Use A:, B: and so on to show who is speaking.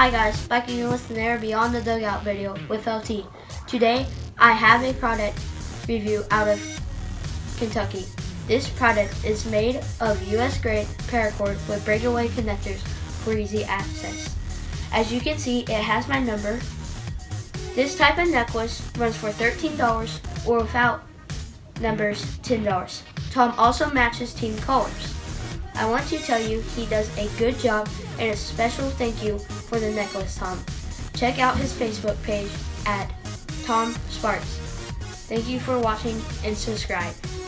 A: Hi guys, back again with another Beyond the Dugout video with LT. Today, I have a product review out of Kentucky. This product is made of US grade paracord with breakaway connectors for easy access. As you can see, it has my number. This type of necklace runs for $13 or without numbers, $10. Tom also matches team colors. I want to tell you he does a good job, and a special thank you for the necklace, Tom. Check out his Facebook page at Tom Sparks. Thank you for watching and subscribe.